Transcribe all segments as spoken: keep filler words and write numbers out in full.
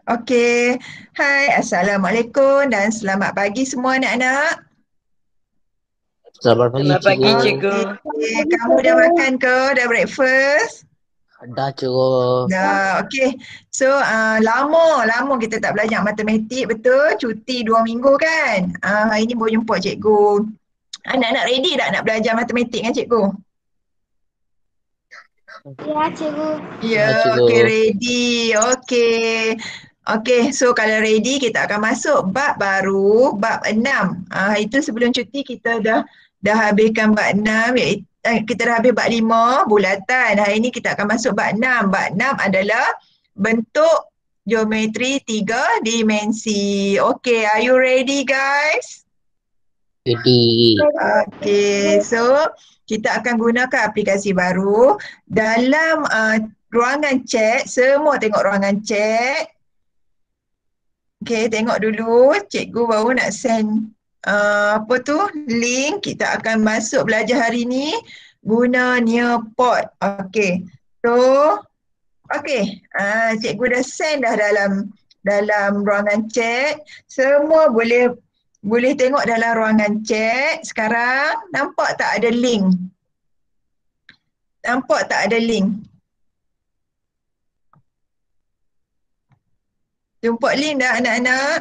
Okey. Hai, Assalamualaikum dan selamat pagi semua anak-anak. Selamat pagi, Selamat pagi, cikgu. cikgu. Okey, kamu dah makan ke? Dah breakfast? Dah, cikgu. Dah, okey. So, uh, lama, lama kita tak belajar matematik, betul? Cuti dua minggu kan? Uh, hari ni baru jumpa cikgu. Anak-anak ready tak nak belajar matematik dengan cikgu? Ya, cikgu. Ya, Ya, cikgu. okey, ready. Okey. Okey, so kalau ready kita akan masuk bab baru, bab enam. Ah, hari tu sebelum cuti kita dah dah habiskan bab enam, iaitu eh, kita dah habis bab lima, bulatan. Hari ni kita akan masuk bab enam. Bab enam adalah bentuk geometri tiga dimensi. Okey, are you ready guys? Jadi, Okey, so kita akan gunakan aplikasi baru. Dalam uh, ruangan chat, semua tengok ruangan chat. Okey, tengok dulu. Cikgu baru nak send uh, apa tu, link. Kita akan masuk belajar hari ni guna Nearpod. Okey, so okey, uh, cikgu dah send dah dalam dalam ruangan chat. Semua boleh boleh tengok dalam ruangan chat. Sekarang nampak tak ada link? Nampak tak ada link? Jumpa link dah anak-anak?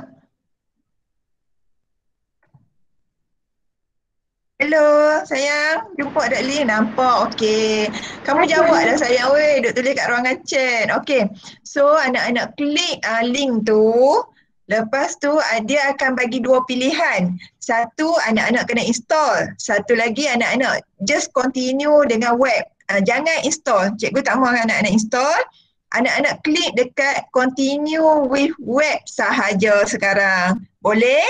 Hello, sayang. Jumpa tak link? Nampak? Okey. Kamu jawab dah sayang. Weh, duk tulis kat ruangan chat. Okey. So, anak-anak klik uh, link tu. Lepas tu, uh, dia akan bagi dua pilihan. Satu, anak-anak kena install. Satu lagi, anak-anak just continue dengan web. Uh, jangan install. Cikgu tak mahu anak-anak install. Anak-anak klik dekat continue with web sahaja sekarang. Boleh?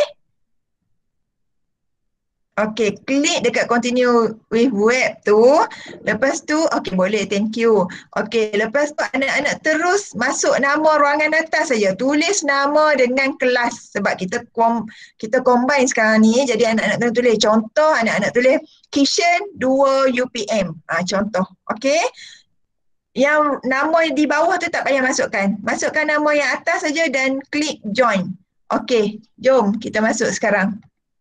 Okey, klik dekat continue with web tu. Lepas tu, okey boleh, thank you. Okey, lepas tu anak-anak terus masuk nama ruangan atas saja. Tulis nama dengan kelas sebab kita kom, kita combine sekarang ni. Jadi anak-anak kena tulis. Contoh anak-anak tulis kitchen dua U P M. Ah, contoh. Okey. Yang nama di bawah tu tak payah masukkan. Masukkan nama yang atas saja dan klik join. Okey, jom kita masuk sekarang.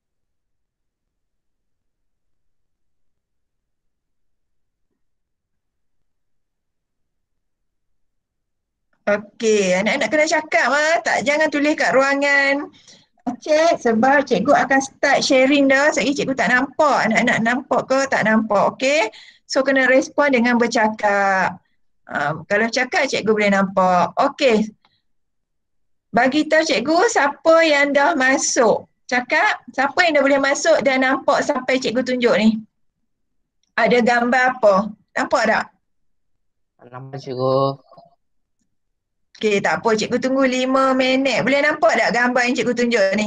Okey, anak-anak kena cakap ah, tak jangan tulis kat ruangan chat sebab cikgu akan start sharing dah. Sekali cikgu tak nampak. Anak-anak nampak ke tak nampak, okey? So kena respon dengan bercakap. Uh, kalau cakap cikgu boleh nampak. Okey. Bagi tahu cikgu siapa yang dah masuk. Cakap, siapa yang dah boleh masuk dan nampak sampai cikgu tunjuk ni? Ada gambar apa? Nampak tak? nama cikgu. Okey, tak apa. Cikgu tunggu lima minit. Boleh nampak tak gambar yang cikgu tunjuk ni?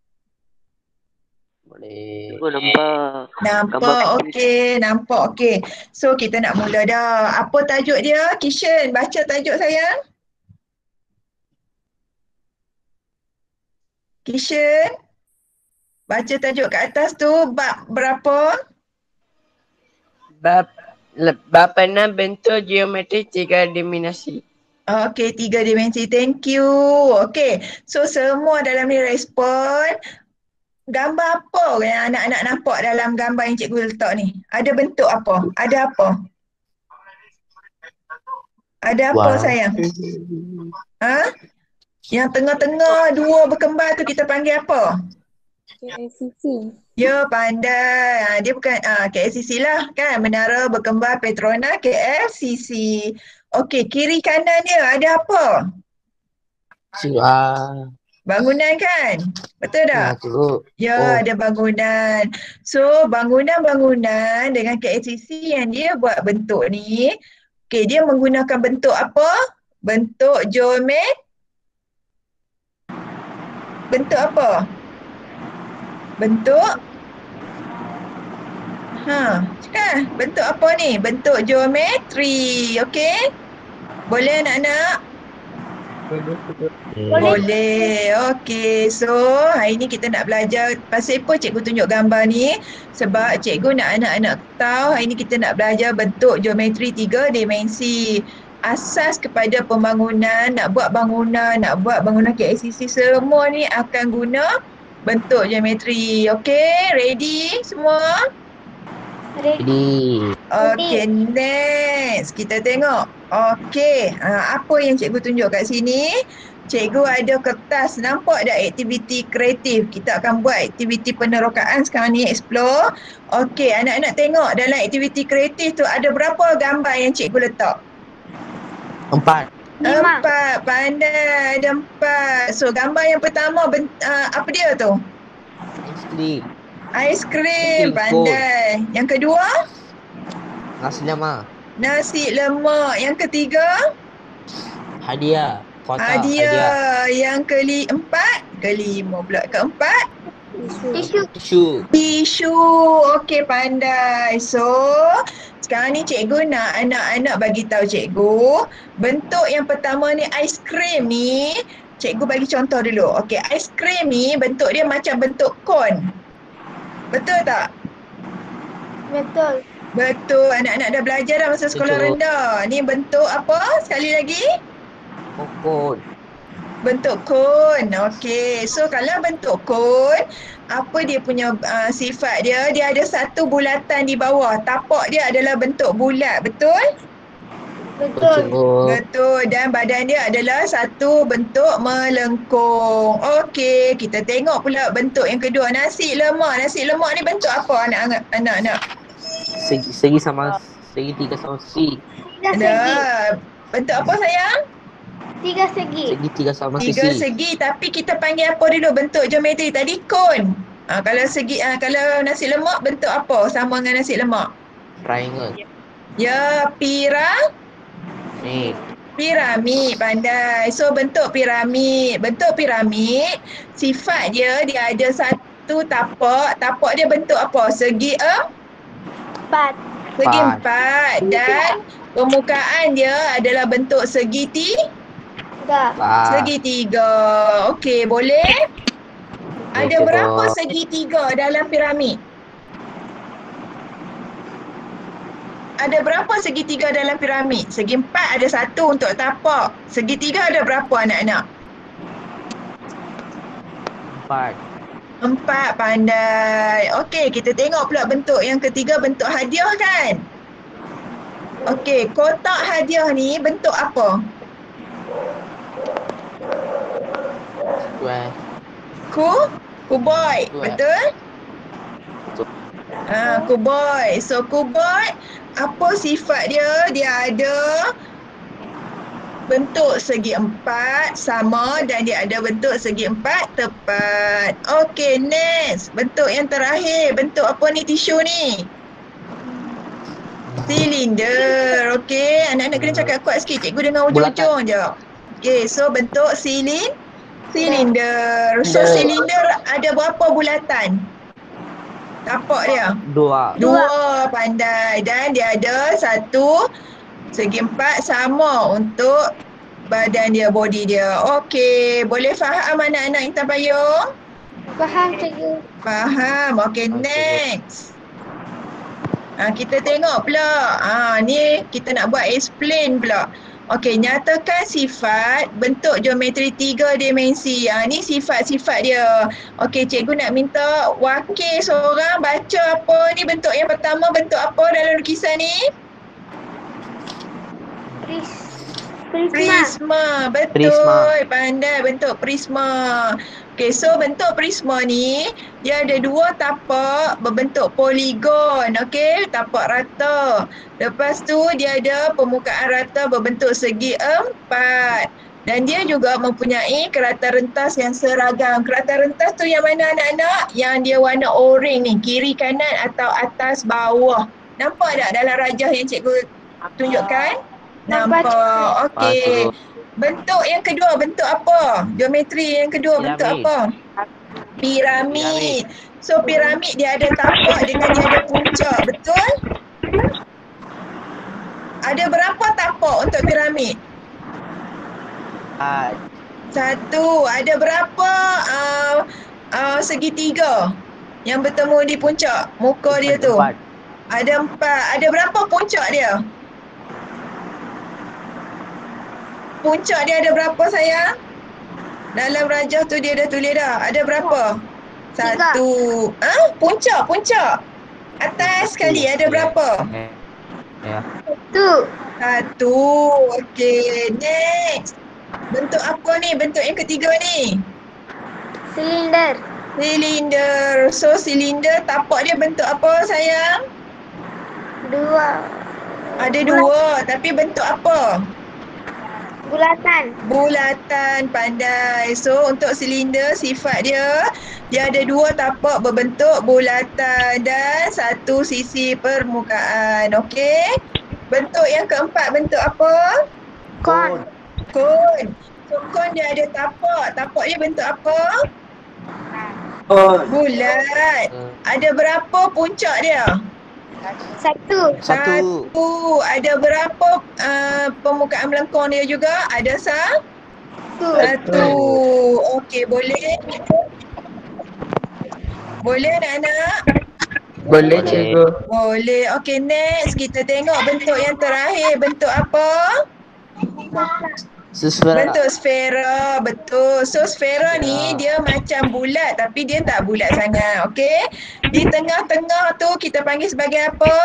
Boleh. Cikgu nampak. Nampak, okey. Nampak, okey. So, kita nak mula dah. Apa tajuk dia? Kishan, baca tajuk sayang. Kishan. Baca tajuk kat atas tu. Bab berapa? Bab, bab enam bentuk geometri tiga dimensi. Okey, tiga dimensi. Thank you. Okey. So, semua dalam ni respon. Gambar apa yang anak-anak nampak dalam gambar yang cikgu letak ni? Ada bentuk apa? Ada apa? Ada apa Wah. sayang? Ha? Yang tengah-tengah dua berkembar tu kita panggil apa? K L C C. Ya, pandai. Ha, dia bukan ah, K L C C lah kan? Menara Berkembar Petronas K L C C. Okey, kiri kanan dia ada apa? Cikgu, ah. Bangunan kan? Betul Ya, tak? cikgu. Ya, Oh. ada bangunan. So, bangunan-bangunan dengan K L C C yang dia buat bentuk ni, okey, dia menggunakan bentuk apa? Bentuk geometri. Bentuk apa? Bentuk Ha, cakap bentuk apa ni? Bentuk geometri, okey? Boleh anak-anak? Hmm. Boleh. Okey. So, hari ni kita nak belajar pasal apa cikgu tunjuk gambar ni? Sebab cikgu nak anak-anak tahu hari ni kita nak belajar bentuk geometri tiga dimensi. asas kepada pembangunan, nak buat bangunan, nak buat bangunan K L C C semua ni akan guna bentuk geometri. Okey, ready semua? Jadi. Okey, next. Kita tengok. Okey, ha, apa yang cikgu tunjuk kat sini? Cikgu ada kertas, nampak tak aktiviti kreatif? Kita akan buat aktiviti penerokaan sekarang ni, explore. Okey, anak-anak tengok dalam aktiviti kreatif tu ada berapa gambar yang cikgu letak? Empat. Lima. Empat, pandai, ada empat. So, gambar yang pertama, ben, uh, apa dia tu? Aiskrim. Aiskrim, Aiskrim, pandai. Yang kedua? Nasi lemak. Nasi lemak. Yang ketiga? Hadiah. Kotak Hadiah. hadiah. Yang keempat? Kelima pula. Keempat? Tisu. Tisu. Tisu. Okey, pandai. So, sekarang ni cikgu nak anak-anak bagi tahu cikgu, bentuk yang pertama ni aiskrim ni, cikgu bagi contoh dulu. Okey, aiskrim ni bentuk dia macam bentuk kon. Betul tak? Betul. Betul. Anak-anak dah belajar dah masa sekolah Betul. rendah. Ni bentuk apa? Sekali lagi. Kokon. Bentuk kon. Okey. So, kalau bentuk kon, apa dia punya uh, sifat dia? Dia ada satu bulatan di bawah. Tapak dia adalah bentuk bulat. Betul? Betul. Betul. Betul. Dan badan dia adalah satu bentuk melengkung. Okey. Kita tengok pula bentuk yang kedua. Nasi lemak. Nasi lemak ni bentuk apa anak-anak? Segi, segi sama segitiga sama sisi. Tiga segi. Dah. Bentuk apa sayang? Tiga segi. Segitiga sama Tiga sisi. segi, tapi kita panggil apa dulu bentuk geometri tadi? Kon. Ha, kalau segi, ha, kalau nasi lemak bentuk apa sama dengan nasi lemak? Triangle. Ya, pira, Nih. piramid, pandai. So bentuk piramid, bentuk piramid, sifat dia dia ada satu tapak. Tapak dia bentuk apa? Segi em, Empat. segi Empat. empat, dan permukaan dia adalah bentuk segitiga. Tiga. Pak. Segitiga. Okey, boleh? Ada Cikgu. berapa segitiga dalam piramid? Ada berapa segitiga dalam piramid? Segi empat ada satu untuk tapak. Segitiga ada berapa anak-anak? Empat. Empat, pandai. Okey, kita tengok pula bentuk yang ketiga, bentuk hadiah kan? Okey, kotak hadiah ni bentuk apa? Square. Ku? Kuboid, Betul. betul? Betul. Ha, kuboid. So, kuboid, apa sifat dia? Dia ada bentuk segi empat sama dan dia ada bentuk segi empat tepat. Okey, next. Bentuk yang terakhir. Bentuk apa ni tisu ni? Silinder. Okey, anak-anak kena cakap kuat sikit. Cikgu dengar ujung-ujung je. Okey, so bentuk silin silinder. So, Silinder. silinder ada berapa bulatan? Tapak dia? Dua. Dua, pandai. Dan dia ada satu segi empat sama untuk badan dia, body dia. Okey, boleh faham anak-anak Intan Payung? Faham cikgu. Faham. Okey, Okey. next. Ha, kita tengok pula. Ha, ni kita nak buat explain pula. Okey, nyatakan sifat bentuk geometri tiga dimensi. Ha, ni sifat-sifat dia. Okey, cikgu nak minta wakil seorang baca apa ni bentuk yang pertama, bentuk apa dalam lukisan ni? Pris. Prisma. Prisma. Betul. Prisma. Pandai bentuk prisma. Okey, so bentuk prisma ni dia ada dua tapak berbentuk poligon. Okey, tapak rata. Lepas tu dia ada permukaan rata berbentuk segi empat. Dan dia juga mempunyai kerata rentas yang seragam. Kerata rentas tu yang mana anak-anak? Yang dia warna oranye ni, kiri kanan atau atas bawah. Nampak tak dalam rajah yang cikgu tunjukkan? Nampak, Nampak. Okey. Masuk. Bentuk yang kedua, bentuk apa? Geometri yang kedua, bentuk Piramid. apa? Piramid. So, piramid dia ada tapak dengan dia ada puncak, betul? Ada berapa tapak untuk piramid? Empat. Satu. Ada berapa uh, uh, segitiga yang bertemu di puncak muka dia tu? Empat. Ada empat. Ada berapa puncak dia? puncak dia ada berapa sayang? Dalam rajah tu dia dah tulis dah. Ada berapa? Tiga. Satu. Ah, puncak, puncak. Atas sekali ada berapa? Ya. Two. Satu. Okey, next. Bentuk apa ni? Bentuk yang ketiga ni. Silinder. Silinder. So, silinder tapak dia bentuk apa sayang? Dua. Ada dua. Tapi bentuk apa? Bulatan. Bulatan, pandai. So, untuk silinder, sifat dia, dia ada dua tapak berbentuk bulatan dan satu sisi permukaan. Okey? Bentuk yang keempat, bentuk apa? Kon. Kon. So, kon dia ada tapak. Tapak dia bentuk apa? Oh. Bulat. Ada berapa puncak dia? Satu. Satu. Satu. Ada berapa uh, permukaan melengkung dia juga? Ada sah? Two. Satu. Okey, boleh? Boleh anak-anak? Boleh cikgu. Boleh. Okey, next kita tengok bentuk yang terakhir. Bentuk apa? Sesfera. Bentuk sfera. Betul. So, sfera ni dia macam bulat tapi dia tak bulat sangat. Okey? Di tengah-tengah tu kita panggil sebagai apa?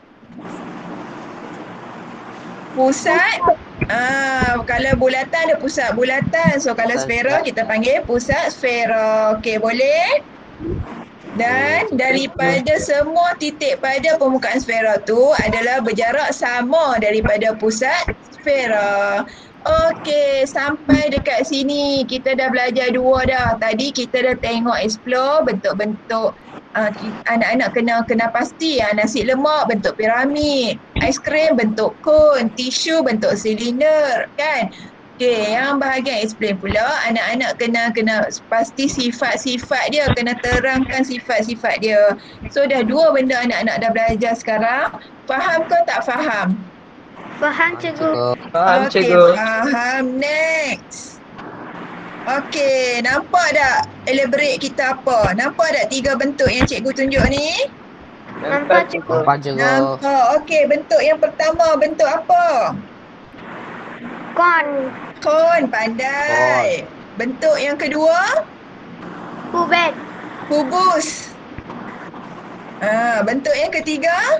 Pusat. Ah, kalau bulatan ada pusat bulatan. So, kalau Pusat sfera sfera. kita panggil pusat sfera. Okey, boleh? Dan daripada semua titik pada permukaan sfera tu adalah berjarak sama daripada pusat sfera. Okey, sampai dekat sini kita dah belajar dua dah. Tadi kita dah tengok explore bentuk-bentuk uh, anak-anak kena kena pasti ya, nasi lemak bentuk piramid, aiskrim bentuk kon, tisu bentuk silinder, kan? Okey, yang bahagian explain pula anak-anak kena kena pasti sifat-sifat dia, kena terangkan sifat-sifat dia. So dah dua benda anak-anak dah belajar sekarang. Faham ke tak faham? Faham cikgu. Faham Okey, cikgu. faham. Next. Okey, nampak tak elaborate kita apa? Nampak tak tiga bentuk yang cikgu tunjuk ni? Nampak cikgu. Nampak cikgu. Nampak. Okey, bentuk yang pertama bentuk apa? Kon. Kon, pandai. Bentuk yang kedua? Kubet. Kubus. Ah, bentuk yang ketiga?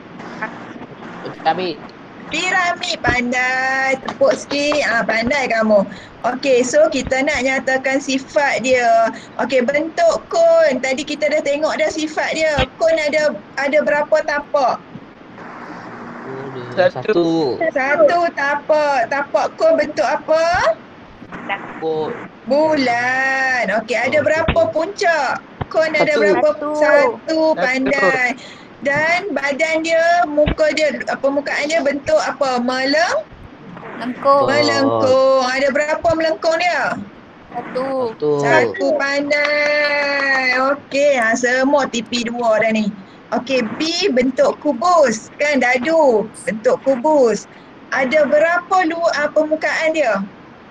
Kami. Piramid, pandai. Tepuk sikit. Ah, pandai kamu. Okey, so kita nak nyatakan sifat dia. Okey, bentuk kon. Tadi kita dah tengok dah sifat dia. Kon ada ada berapa tapak? Satu. Satu tapak. Tapak kon bentuk apa? Kon. Bulan. Okey, ada berapa puncak? Kon ada Satu. berapa? Satu. Satu, pandai. Dan badan dia, muka dia, permukaan dia bentuk apa? Meleng? Lengkung. Melengkung. Ada berapa melengkung dia? Satu. Satu. Satu, pandai. Okey, ha, semua T P dua dah ni. Okey, B bentuk kubus. Kan dadu, bentuk kubus. Ada berapa luar permukaan dia?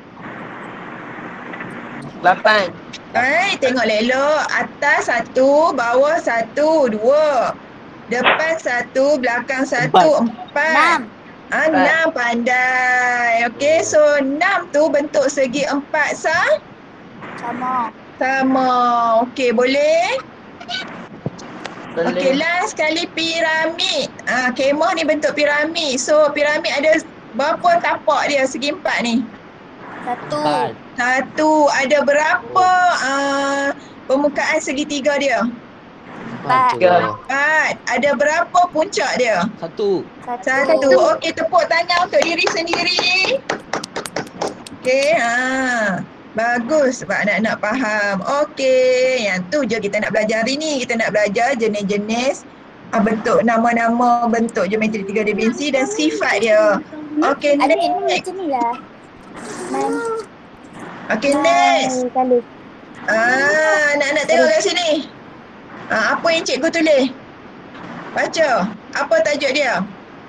Lapan. Hai, tengok elok. Atas satu, bawah satu, dua. Depan satu, belakang satu, empat. Enam. Ah, enam, pandai. Okey, so enam tu bentuk segi empat sah? Sama. Sama. Okey, boleh? Boleh. Okey, last sekali piramid. Ah, kemah ni bentuk piramid. So, piramid ada berapa tapak dia segi empat ni? Satu. Empat. Satu. Ada berapa ah, permukaan segitiga dia? Empat. Tiga. cikgu. Empat. Ada berapa puncak dia? Satu. Satu. Okey, tepuk tangan untuk diri sendiri. Okey, ha. Bagus sebab anak-anak faham. Okey, yang tu je kita nak belajar hari ni. Kita nak belajar jenis-jenis ah, bentuk nama-nama bentuk geometri tiga dimensi dan sifat dia. Okey, Adik ni next. macam ni lah. Man. Okey, next. Kali. Ah, anak-anak tengok kat sini. Ah, apa yang cikgu tulis? Baca. Apa tajuk dia?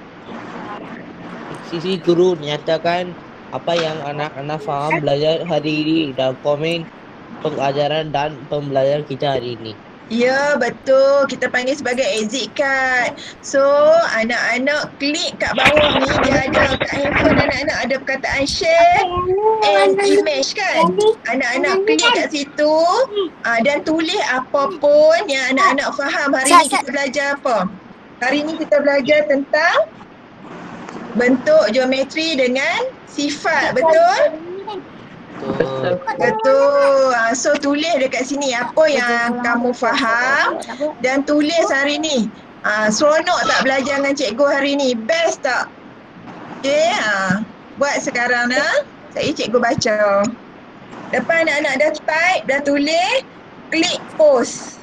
Sisi guru nyatakan apa yang anak-anak faham belajar hari ini dalam komen pengajaran dan pembelajaran kita hari ini. Ya, betul. Kita panggil sebagai exit card. So, anak-anak klik kat bawah ni, dia ada kat handphone anak-anak ada perkataan share and image kan. Anak-anak klik kat situ uh, dan tulis apa pun yang anak-anak faham. Hari ni kita belajar apa? Hari ni kita belajar tentang bentuk geometri dengan sifat. Betul? Betul. Betul. Ah, So tulis dekat sini apa yang kamu faham dan tulis hari ni. Ah, seronok tak belajar dengan cikgu hari ni? Best tak? Okey, ah, buat sekarang nah. Saya cikgu baca. Lepas anak-anak dah type, dah tulis, klik post.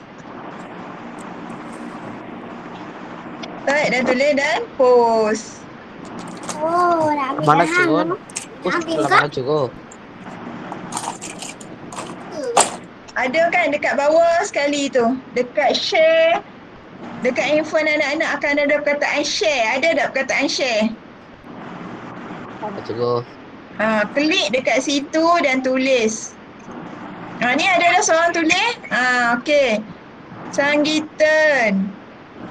Type dah tulis dan post. Oh, nak ambil Mana dah. cikgu? Nak Post ambil dalam kak. mana cikgu? Ada kan dekat bawah sekali tu. Dekat share. Dekat handphone anak-anak akan ada perkataan share. Ada tak perkataan share? Mana cikgu? Ha, klik dekat situ dan tulis. Ha, ni ada dah seorang tulis. Ha, okey. Sanggitan.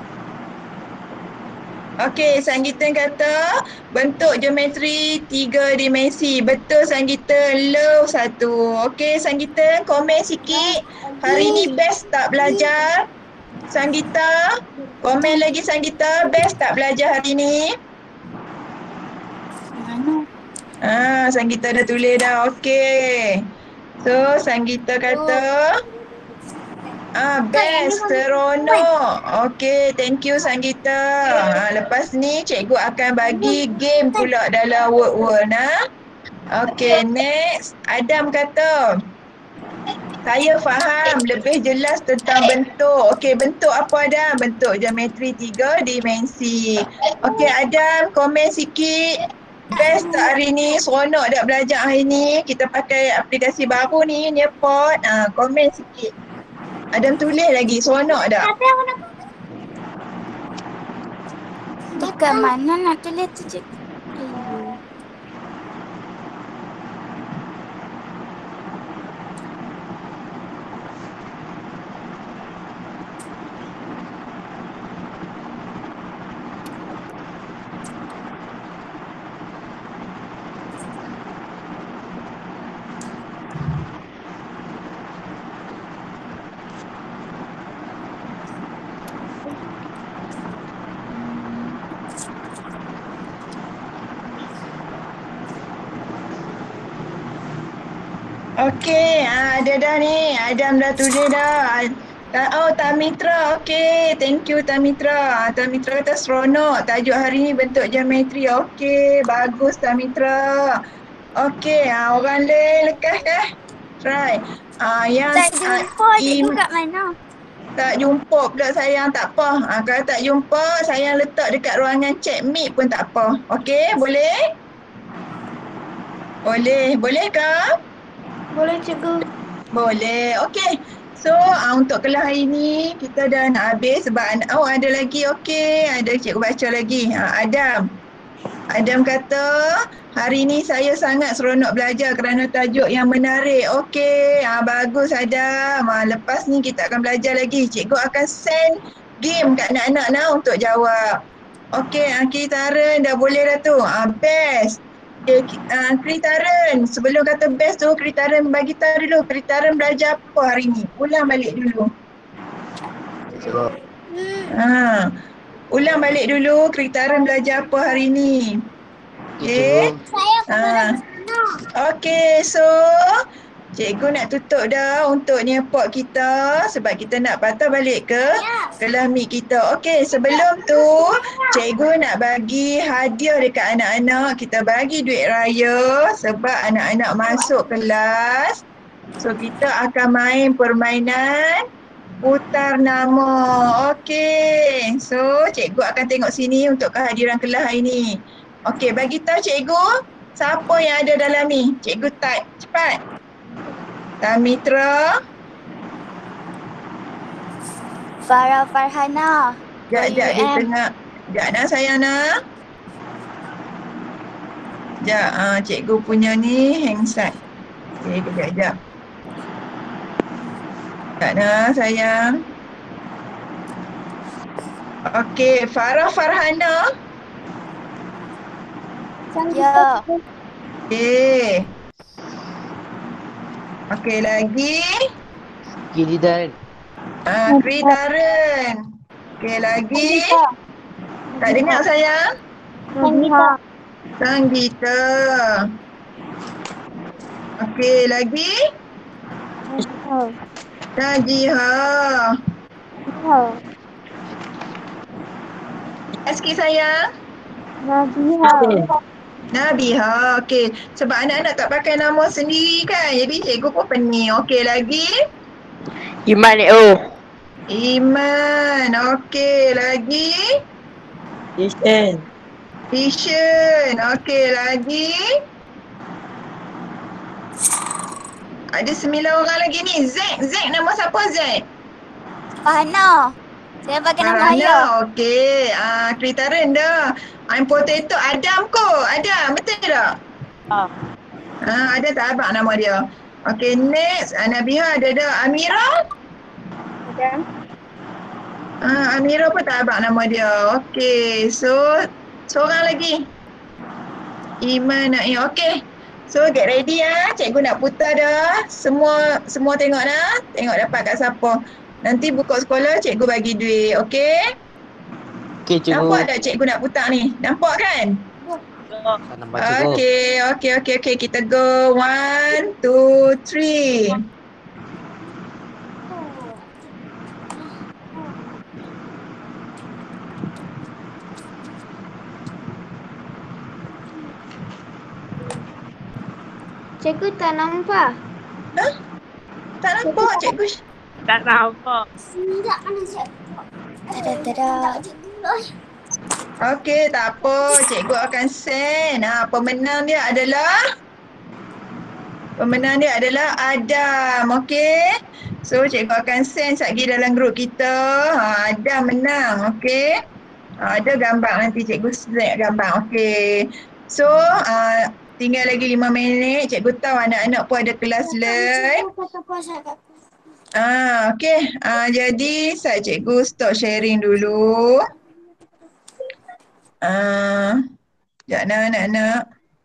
Okey, Sanggitan kata bentuk geometri tiga dimensi. Betul Sanggitan, love satu. Okey Sanggitan, komen sikit. Hari ni best tak belajar? Sanggita, komen lagi Sanggita, best tak belajar hari ni? Mana? Ah, Sanggita dah tulis dah. Okey. So, Sanggita kata ah best, seronok. Okey, thank you Sanggita. Ah, lepas ni cikgu akan bagi game pula dalam word world nah. Okey, next. Adam kata saya faham lebih jelas tentang bentuk. Okey, bentuk apa Adam? Bentuk geometri tiga dimensi. Okey Adam, komen sikit. Best tak hari ni? Seronok tak belajar hari ni? Kita pakai aplikasi baru ni, Nearpod. Ah, komen sikit. Adam tulis lagi, seronok tak? Dekat mana nak tulis tu cikgu? Okey, ah, ada dah ni. Adam dah tulis dah. Ta- Oh, Tamitra. Okey, thank you Tamitra. Ah, Tamitra kata seronok. Tajuk hari ni bentuk geometri. Okey, bagus Tamitra. Okey, ah, orang lain lekas kah? Try. Ah, yang Tak ah, jumpa cikgu im- kat mana? tak jumpa pula sayang, tak apa. Ah, kalau tak jumpa, sayang letak dekat ruangan chat meet pun tak apa. Okey, boleh? Boleh. Boleh ke? Boleh cikgu. Boleh. Okey. So, uh, untuk kelas hari ni kita dah nak habis sebab an- oh ada lagi. Okey, ada cikgu baca lagi. Uh, Adam. Adam kata, hari ni saya sangat seronok belajar kerana tajuk yang menarik. Okey, uh, bagus Adam. Uh, lepas ni kita akan belajar lagi. Cikgu akan send game kat anak-anak nah untuk jawab. Okey, uh, Kitaren dah boleh dah tu. Uh, best. Okay, uh, Kritaren, sebelum kata best tu, Kritaren bagi tahu dulu. Kritaren belajar apa hari ni? Ulang balik dulu. Cikgu. Ha. Ulang balik dulu, Kritaren belajar apa hari ni? Okey cikgu. Okay. Ha. Okey, so cikgu nak tutup dah untuk Nearpod kita sebab kita nak patah balik ke kelas meet kita. Okey, sebelum tu cikgu nak bagi hadiah dekat anak-anak. Kita bagi duit raya sebab anak-anak masuk kelas. So kita akan main permainan putar nama. Okey. So cikgu akan tengok sini untuk kehadiran kelas hari ni. Okey, bagi tahu cikgu siapa yang ada dalam ni. Cikgu type cepat. Tamitra. Farah Farhana. Jap, jap, dia W M. tengah. Jap nak sayang nak. Jap, uh, cikgu punya ni hang sat. Okey, kejap, jap. Jap nak sayang. Okey, Farah Farhana. Ya. Okey. Okey, lagi. Kiridan. Ah, Kritaren. Okey, lagi. Tak dengar sayang. Sanggita. Sanggita. Okey, lagi. Najiha. Sikit sayang. Nabiha. Okey. Sebab anak-anak tak pakai nama sendiri kan. Jadi cikgu pun pening. Okey, lagi. Iman oh. Iman. Okey, lagi. Listen. Vision. Okey, lagi. Ada sembilan orang lagi ni. Zack. Zack nama siapa Zack? Fahana. Saya pakai nama ayah. Farhana. Okey. Ah, Kritaren dah. I'm potato. Adam kot. Adam. Betul tak? Ah. Ah, ada tak abang nama dia? Okey, next. Ah, Nabiha ada dah. Amira? Ah, Amira pun tak abang nama dia. Okey, so seorang lagi. Iman Naim. Okey. So get ready ah. Cikgu nak putar dah. Semua semua tengok dah. Tengok dapat kat siapa. Nanti buka sekolah cikgu bagi duit. Okey? Okey cikgu. Nampak tak cikgu nak putar ni? Nampak kan? Tak nampak cikgu. Okey, okey, okey, okey. Kita go. One, two, three. Cikgu tak nampak. Hah? Tak nampak cikgu. Tak nampak. Tidak mana cikgu. Tada tada. Okey, tak apa. Cikgu akan send. Ha, pemenang dia adalah Pemenang dia adalah Adam. Okey. So cikgu akan send sekejap lagi dalam grup kita. Ha, Adam menang. Okey. Ha, ada gambar nanti cikgu snap gambar. Okey. So uh, tinggal lagi lima minit. Cikgu tahu anak-anak pun ada kelas lain. Ah, okey. Ah, jadi saya cikgu stop sharing dulu. Ah, sekejap nak anak-anak.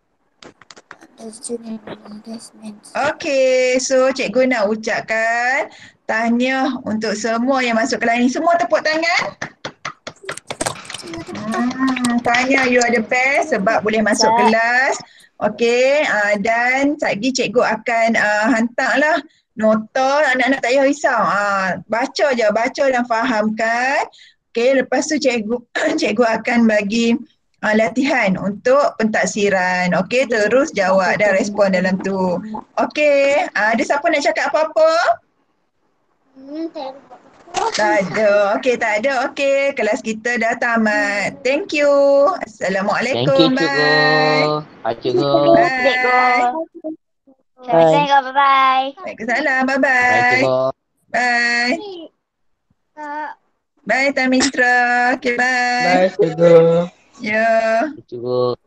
Okey, so cikgu nak ucapkan tahniah untuk semua yang masuk kelas ni. Semua tepuk tangan. Hmm, tahniah, you are the best sebab boleh masuk kelas. Okey, uh, dan sekejap lagi cikgu akan uh, hantarlah nota. Anak-anak tak payah risau. Uh, baca je, baca dan fahamkan. Okey, lepas tu cikgu cikgu akan bagi uh, latihan untuk pentaksiran. Okey, terus jawab dan respon dalam tu. Okey, uh, ada siapa nak cakap apa-apa? Tak ada. Okey, tak ada. Okey, kelas kita dah tamat. Thank you. Assalamualaikum. Thank you cikgu. Bye. Bye cikgu. Bye. Assalamualaikum. Bye. Waalaikumsalam. Bye Bye-bye. cikgu. Bye. Bye, Tamitra. Okay, bye. Bye cikgu. Ya. Cikgu.